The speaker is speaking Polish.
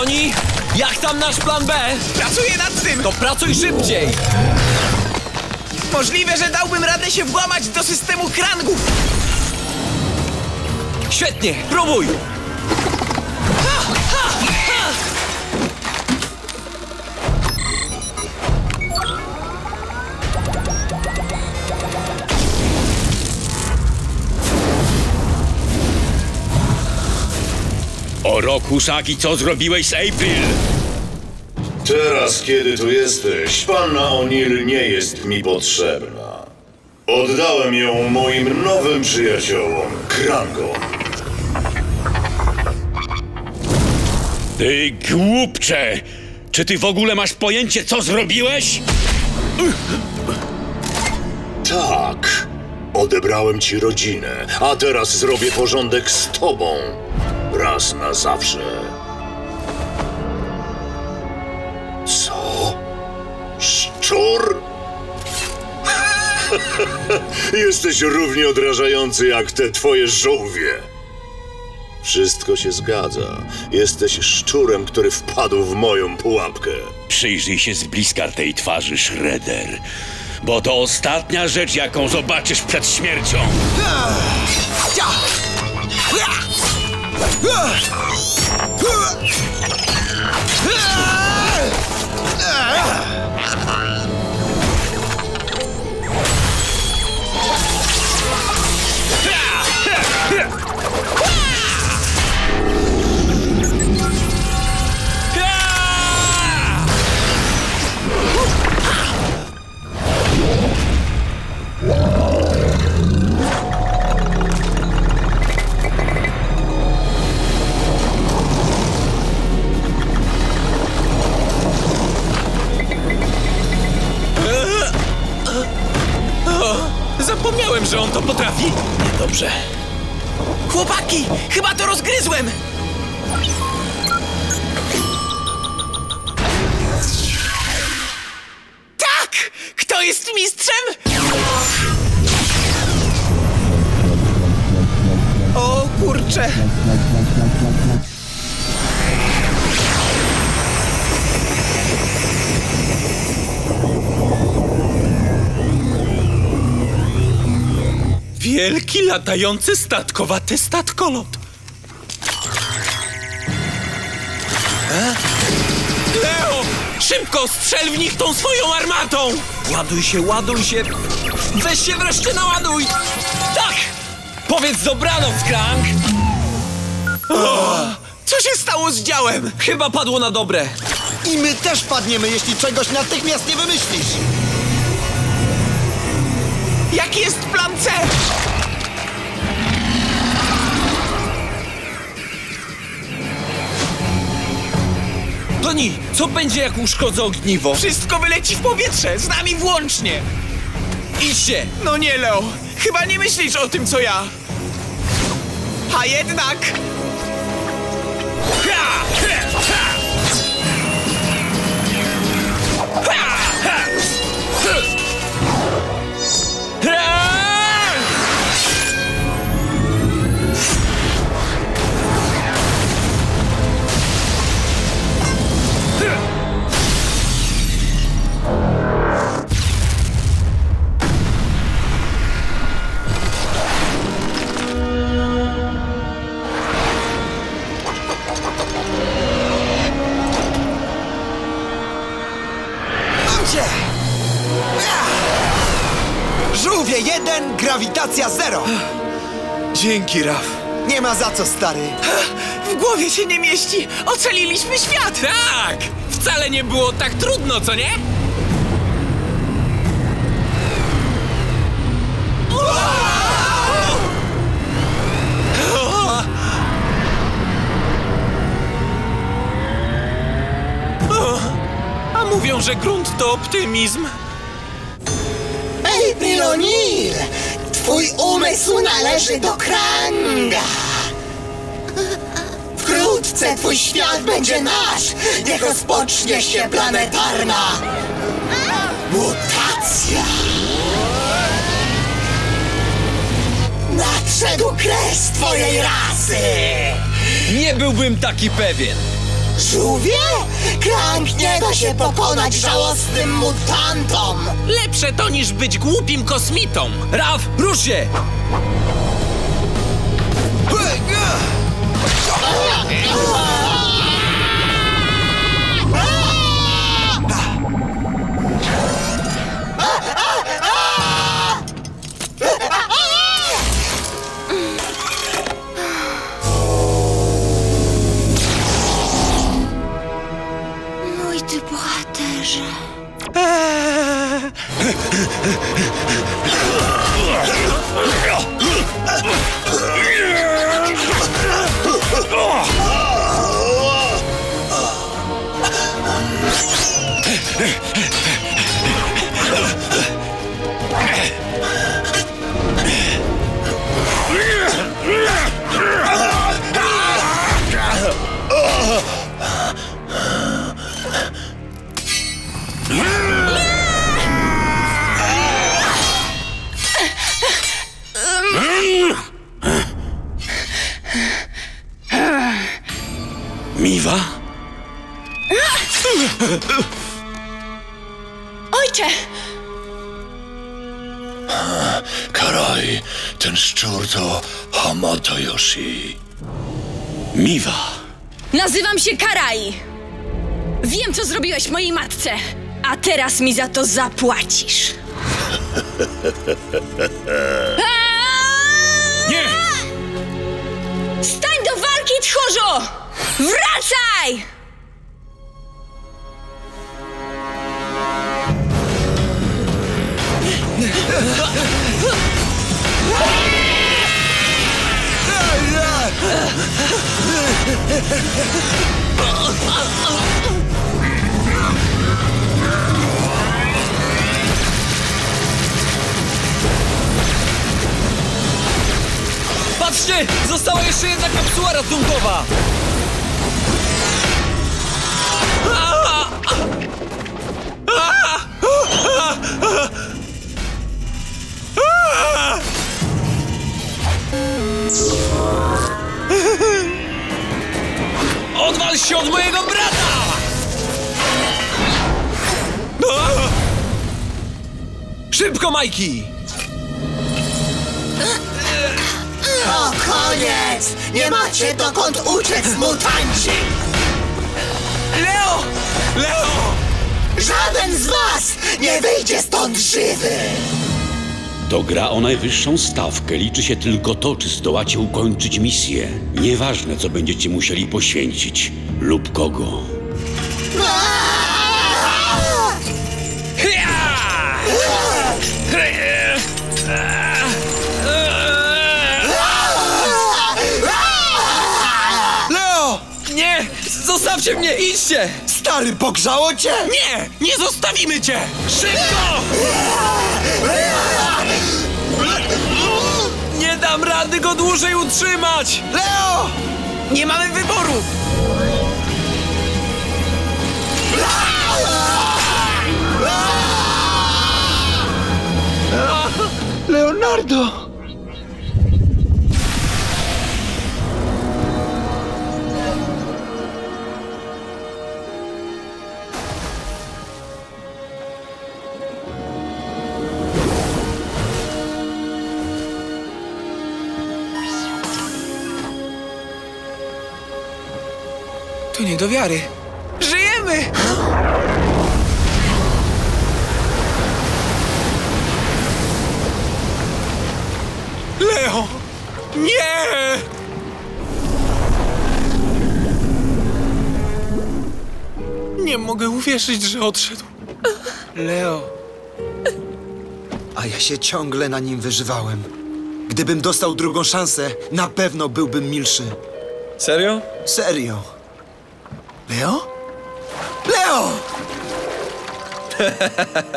Toni, jak tam nasz plan B? Pracuję nad tym! To pracuj szybciej! Możliwe, że dałbym radę się włamać do systemu krangów! Świetnie, próbuj! O roku, Shaggy, co zrobiłeś z April? Teraz, kiedy tu jesteś, panna O'Neill nie jest mi potrzebna. Oddałem ją moim nowym przyjaciołom, Krangom. Ty głupcze! Czy ty w ogóle masz pojęcie, co zrobiłeś? Tak. Odebrałem ci rodzinę, a teraz zrobię porządek z tobą. Raz na zawsze. Co? Szczur? Jesteś równie odrażający jak te twoje żółwie. Wszystko się zgadza. Jesteś szczurem, który wpadł w moją pułapkę. Przyjrzyj się z bliska tej twarzy, Shredder. Bo to ostatnia rzecz, jaką zobaczysz przed śmiercią. Zapomniałem, że on to potrafi. Niedobrze. Chłopaki, chyba to rozgryzłem! Tak! Kto jest mistrzem? O kurczę! Wielki, latający, statkowaty statkolot. Leo! Szybko strzel w nich tą swoją armatą! Ładuj się, ładuj się! Weź się wreszcie naładuj! Tak! Powiedz dobranoc, Krang! Co się stało z działem? Chyba padło na dobre. I my też padniemy, jeśli czegoś natychmiast nie wymyślisz. Jaki jest plan C? Toni, co będzie, jak uszkodzę ogniwo? Wszystko wyleci w powietrze, z nami włącznie! Idźcie! No nie, Leo, chyba nie myślisz o tym, co ja. A jednak... Ha! Ha! Ha! Ha! Ha! Ha! Żółwie 1, grawitacja 0. Dzięki, Raf. Nie ma za co, stary. W głowie się nie mieści! Ocaliliśmy świat! Tak! Wcale nie było tak trudno, co nie? A mówią, że grunt to optymizm. April O'Neill! Twój umysł należy do Kranga! Wkrótce twój świat będzie nasz! Niech rozpocznie się planetarna mutacja! Nadszedł kres twojej rasy! Nie byłbym taki pewien. Żółwie? Krang nie da się pokonać żałosnym mutantom! Lepsze to niż być głupim kosmitą. Raf, rusz się! Mój ty bohaterze. Miwa? Ojcze! Karaj, ten szczur to Hamato Yoshi. Miwa. Nazywam się Karai. Wiem, co zrobiłeś mojej matce, a teraz mi za to zapłacisz. Nie! Stań do walki, tchórzu! Wracaj! Patrzcie! Została jeszcze jedna kapsuła ratunkowa! Odwal się od mojego brata! Szybko, Majki! O, koniec! Nie macie dokąd uciec, mutanci! Leo! Leo! Żaden z was nie wyjdzie stąd żywy! To gra o najwyższą stawkę. Liczy się tylko to, czy zdołacie ukończyć misję. Nieważne, co będziecie musieli poświęcić. Lub kogo. Leo! Nie! Zostawcie mnie! Idźcie! Stary, pogrzało cię? Nie! Nie zostawimy cię! Szybko! Nie dam rady go dłużej utrzymać! Leo! Nie mamy wyboru! Leonardo! To nie do wiary. Żyjemy! Leo! Nie! Nie mogę uwierzyć, że odszedł. Leo. A ja się ciągle na nim wyżywałem. Gdybym dostał drugą szansę, na pewno byłbym milszy. Serio? Serio. Leo? Leo!